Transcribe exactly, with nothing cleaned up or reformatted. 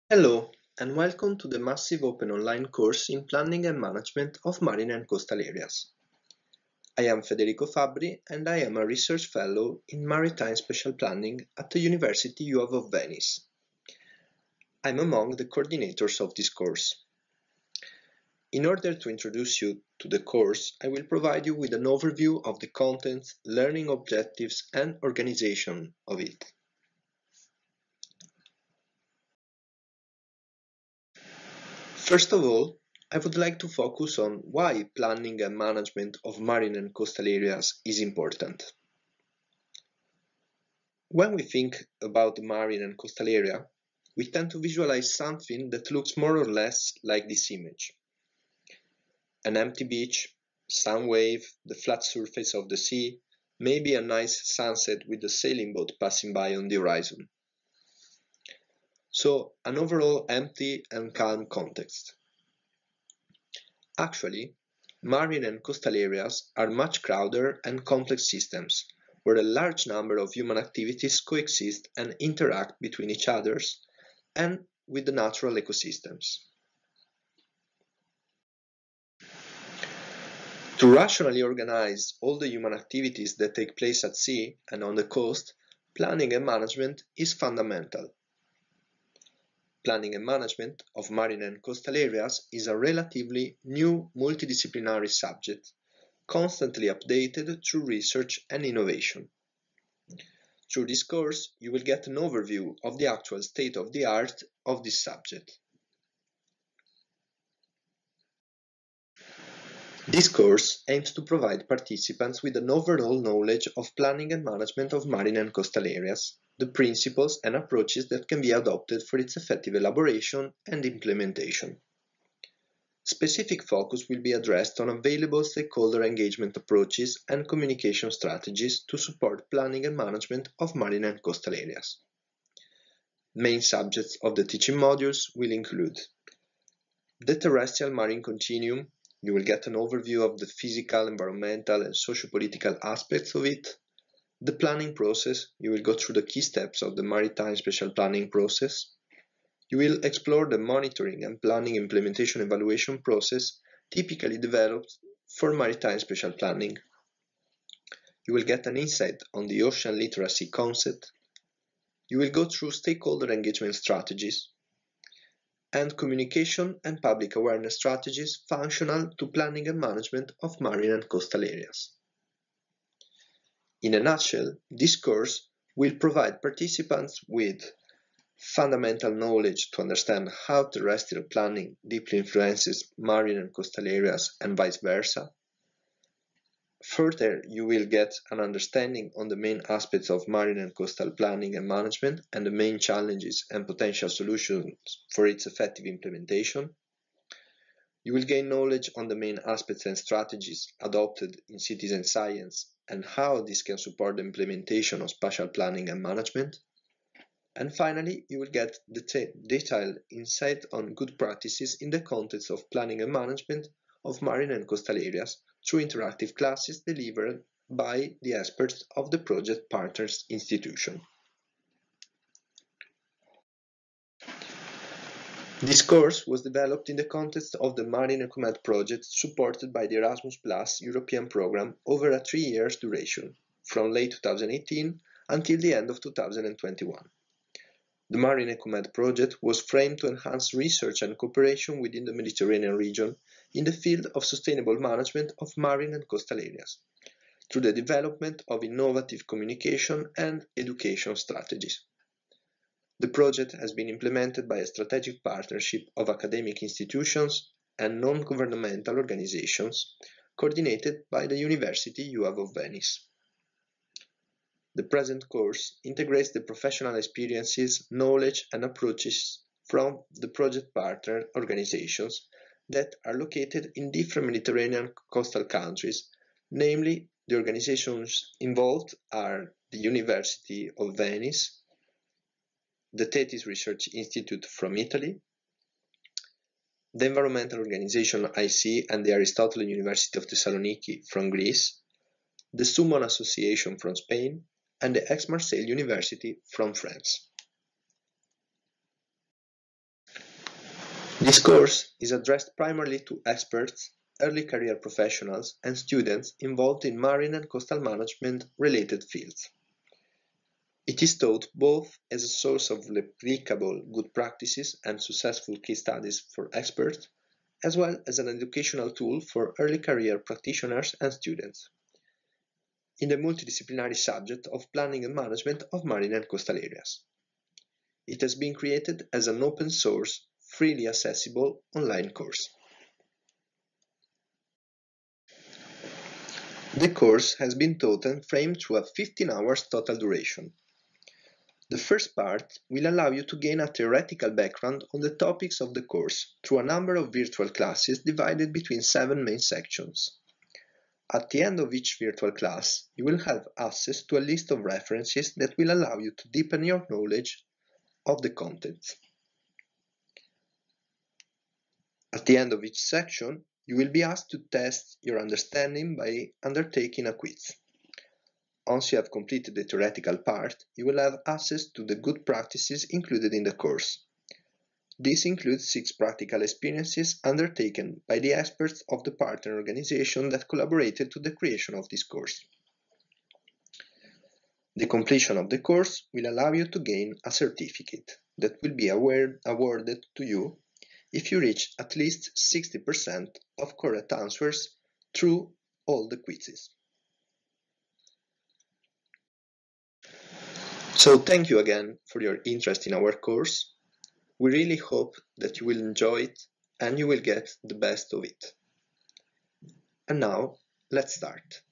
Hello, and welcome to the massive open online course in Planning and Management of Marine and Coastal Areas. I am Federico Fabbri, and I am a research fellow in Maritime Special Planning at the University U of Venice. I'm among the coordinators of this course. In order to introduce you to the course, I will provide you with an overview of the content, learning objectives, and organization of it. First of all, I would like to focus on why planning and management of marine and coastal areas is important. When we think about the marine and coastal area, we tend to visualize something that looks more or less like this image. An empty beach, some wave, the flat surface of the sea, maybe a nice sunset with a sailing boat passing by on the horizon. So, an overall empty and calm context. Actually, marine and coastal areas are much crowded and complex systems, where a large number of human activities coexist and interact between each other and with the natural ecosystems. To rationally organize all the human activities that take place at sea and on the coast, planning and management is fundamental. Planning and management of marine and coastal areas is a relatively new multidisciplinary subject, constantly updated through research and innovation. Through this course, you will get an overview of the actual state of the art of this subject. This course aims to provide participants with an overall knowledge of planning and management of marine and coastal areas, the principles and approaches that can be adopted for its effective elaboration and implementation. Specific focus will be addressed on available stakeholder engagement approaches and communication strategies to support planning and management of marine and coastal areas. Main subjects of the teaching modules will include the terrestrial marine continuum. You will get an overview of the physical, environmental, and socio-political aspects of it. The planning process. You will go through the key steps of the maritime special planning process. You will explore the monitoring and planning implementation evaluation process typically developed for maritime special planning. You will get an insight on the ocean literacy concept. You will go through stakeholder engagement strategies and communication and public awareness strategies functional to planning and management of marine and coastal areas. In a nutshell, this course will provide participants with fundamental knowledge to understand how terrestrial planning deeply influences marine and coastal areas and vice versa. Further, you will get an understanding on the main aspects of marine and coastal planning and management and the main challenges and potential solutions for its effective implementation. You will gain knowledge on the main aspects and strategies adopted in citizen science and how this can support the implementation of spatial planning and management. And finally, you will get deta detailed insight on good practices in the context of planning and management of marine and coastal areas through interactive classes delivered by the experts of the project partners institution. This course was developed in the context of the Marine EcoMed project supported by the Erasmus Plus European program over a three years duration, from late two thousand eighteen until the end of two thousand twenty-one. The Marine EcoMed project was framed to enhance research and cooperation within the Mediterranean region in the field of sustainable management of marine and coastal areas, through the development of innovative communication and education strategies. The project has been implemented by a strategic partnership of academic institutions and non-governmental organizations, coordinated by the University U of Venice. The present course integrates the professional experiences, knowledge, and approaches from the project partner organizations that are located in different Mediterranean coastal countries. Namely, the organizations involved are the University of Venice, the Thetis Research Institute from Italy, the environmental organization I C and the Aristotle University of Thessaloniki from Greece, the Summon Association from Spain, and the Aix-Marseille University from France. This course is addressed primarily to experts, early career professionals, and students involved in marine and coastal management related fields. It is taught both as a source of replicable good practices and successful case studies for experts, as well as an educational tool for early career practitioners and students, in the multidisciplinary subject of planning and management of marine and coastal areas. It has been created as an open source, freely accessible online course. The course has been taught and framed through a fifteen hours total duration. The first part will allow you to gain a theoretical background on the topics of the course through a number of virtual classes divided between seven main sections. At the end of each virtual class, you will have access to a list of references that will allow you to deepen your knowledge of the content. At the end of each section, you will be asked to test your understanding by undertaking a quiz. Once you have completed the theoretical part, you will have access to the good practices included in the course. This includes six practical experiences undertaken by the experts of the partner organization that collaborated to the creation of this course. The completion of the course will allow you to gain a certificate that will be awarded to you if you reach at least sixty percent of correct answers through all the quizzes. So thank you again for your interest in our course. We really hope that you will enjoy it and you will get the best of it. And now, let's start.